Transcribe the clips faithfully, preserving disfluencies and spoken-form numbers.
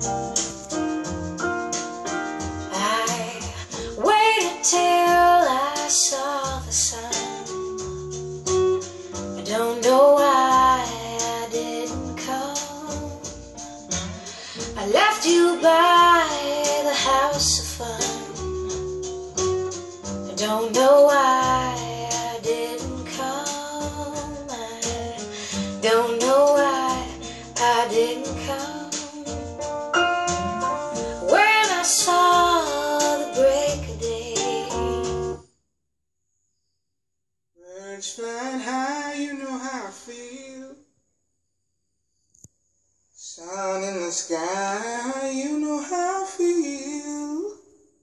I waited till I saw the sun. I don't know why I didn't come. I left you by the house of fun. I don't know why I didn't come. I don't know why I didn't come. When I saw the break of day, birds flying high, you know how I feel. Sun in the sky, you know how I feel.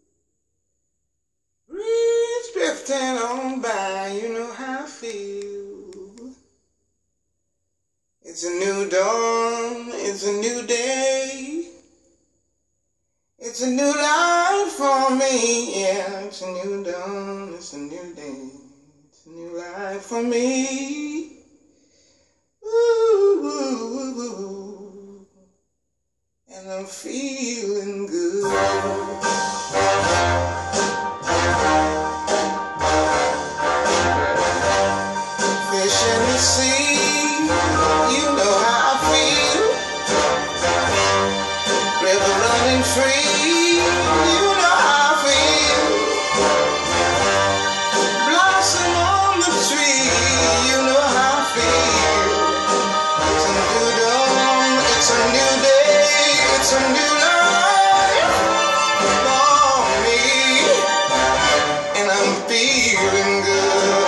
Breeze drifting on by, you know how I feel. It's a new dawn, it's a new day. It's a new life for me, yeah. It's a new dawn, it's a new day. It's a new life for me. Ooh, ooh, ooh, ooh. And I'm feeling good. Fish in the sea, you know how I feel. River running free, you know how I feel. Blossom on the tree, you know how I feel. It's a new dawn, it's a new day, it's a new life for me, and I'm feeling good.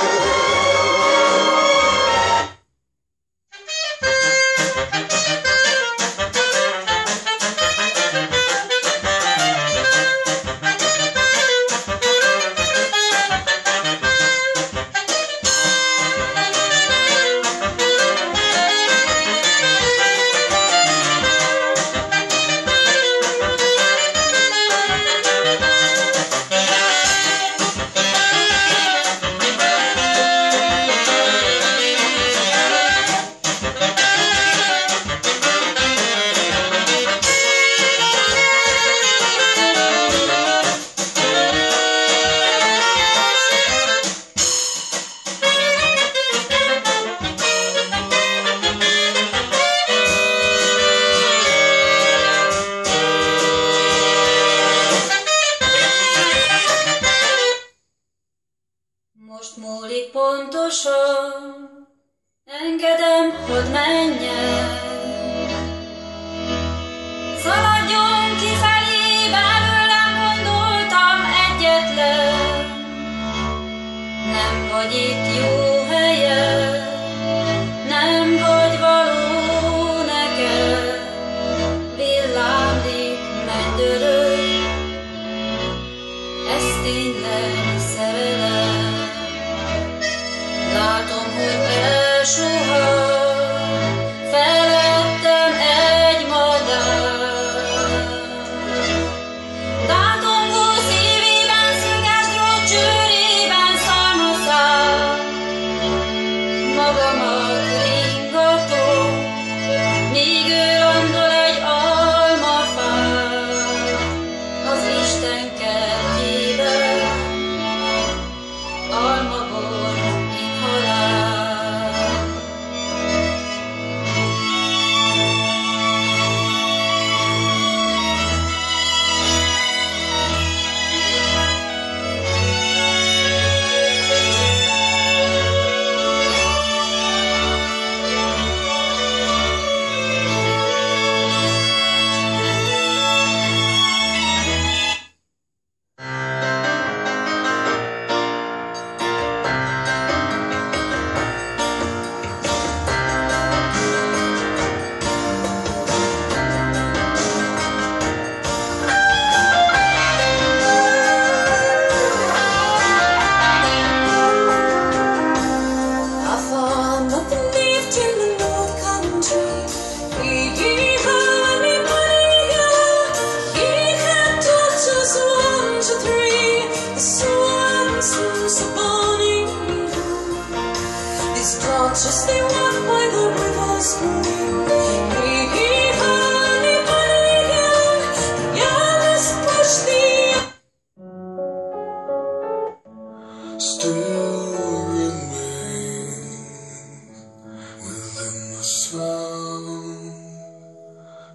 most múlik pontosan, engedem, hogy menjen. Szaladjon kifelé, belőlem gondoltam egyetlen. Nem vagy itt jó helyen, nem vagy való neked. Villámlik, mennydörög, ez tényleg szerelem. Látom, hogy elsuhan felettem egy madár. Tátongó szívében, szöges drót csőrében szalmaszál,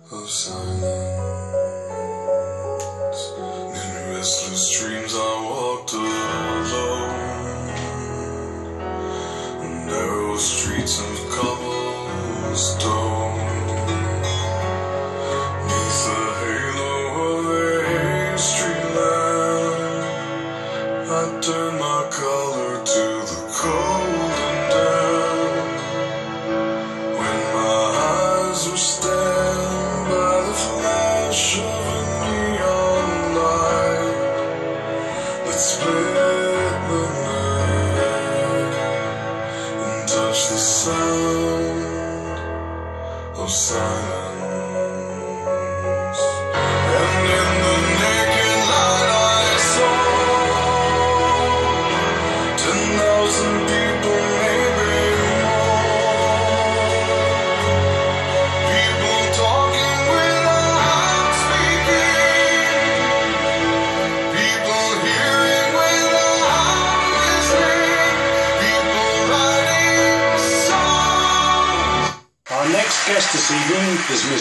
of silence. In restless dreams I walked alone, narrow streets of cobblestone. Neath the halo of a street lamp, I turned my collar to the cold and damp. When my eyes were stabbed by the flash of a neon light that split the night and touched the sound of silence. And in the naked light I saw ten thousand people, maybe more. People talking without speaking. People hearing without listening. People writing songs. Our next guest this evening is Miss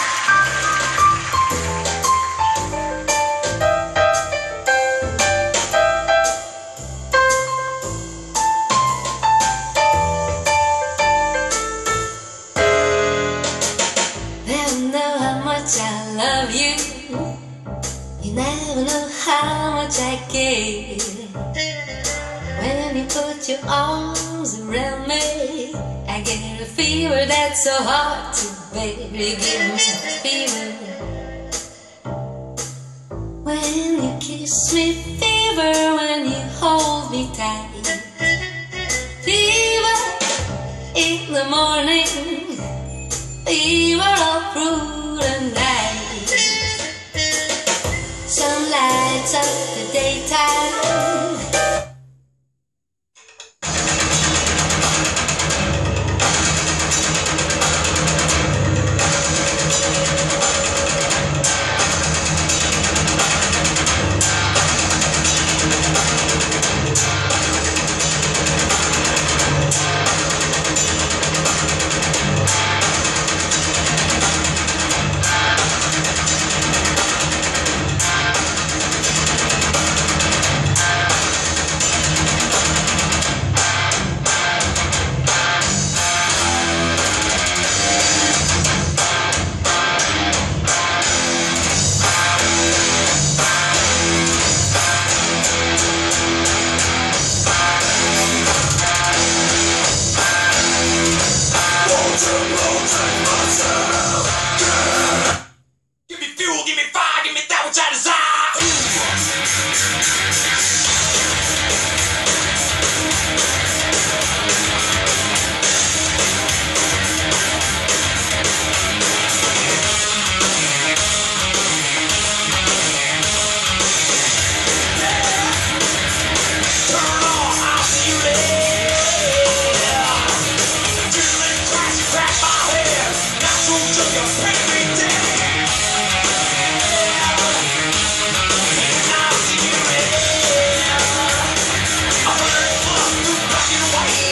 Never know how much I love you. You never know how much I care. When you put your arms around me, I get a fever that's so hard to bear. You give me some fever. When you kiss me, fever. When you hold me tight, fever in the morning, fever all through the night. Sun lights up the daytime. Give me fuel, give me fire, give me that which I desire. Turn on, I'll see you later. Till it crash, crack my head. Natural sugar, pain me dead. I'll see you later. I'm gonna fuck through black and white.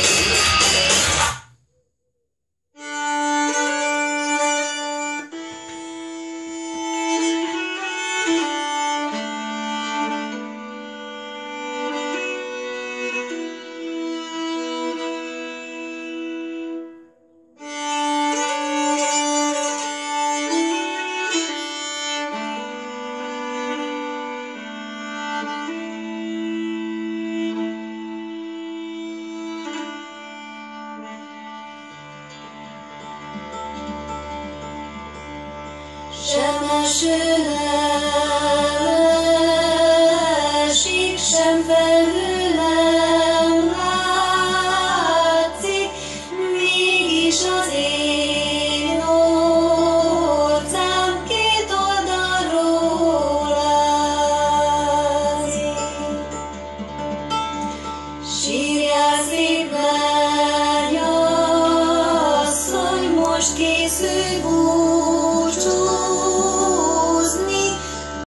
Jamais je